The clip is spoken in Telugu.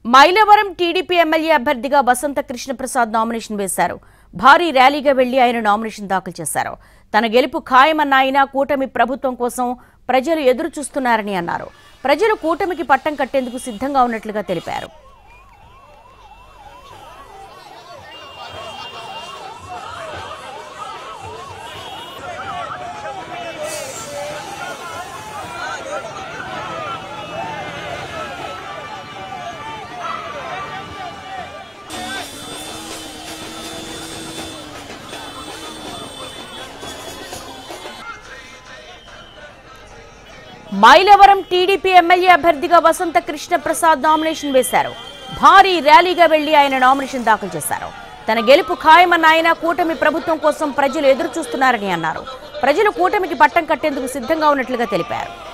మైలవరం టీడీపీ ఎమ్మెల్యే అభ్యర్థిగా వసంత కృష్ణప్రసాద్ నామినేషన్ వేశారు. భారీ ర్యాలీగా వెళ్లి ఆయన నామినేషన్ దాఖలు చేశారు. తన గెలుపు ఖాయమన్న ఆయన కూటమి ప్రభుత్వం కోసం ప్రజలు ఎదురు చూస్తున్నారని అన్నారు. ప్రజలు కూటమికి పట్టం కట్టేందుకు సిద్ధంగా ఉన్నట్లుగా తెలిపారు. మైలవరం టీడీపీ ఎమ్మెల్యే అభ్యర్థిగా వసంత కృష్ణప్రసాద్ నామినేషన్ వేశారు. భారీ ర్యాలీగా వెళ్లి ఆయన నామినేషన్ దాఖలు చేశారు. తన గెలుపు ఖాయమన్న ఆయన కూటమి ప్రభుత్వం కోసం ప్రజలు ఎదురు చూస్తున్నారని అన్నారు. ప్రజలు కూటమికి పట్టం కట్టేందుకు సిద్ధంగా ఉన్నట్లుగా తెలిపారు.